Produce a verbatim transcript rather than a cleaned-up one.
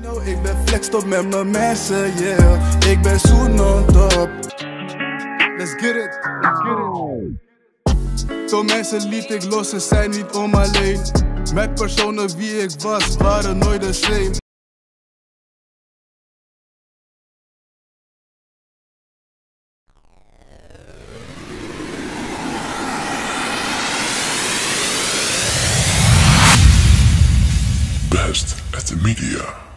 Nou, ik ben flexed op met mijn mensen, yeah. Ik ben zoen on top. Let's get it, let's get it. Veel mensen liet ik los, ze zijn niet om alleen. Met personen wie ik was, waren nooit de same. Best at the media.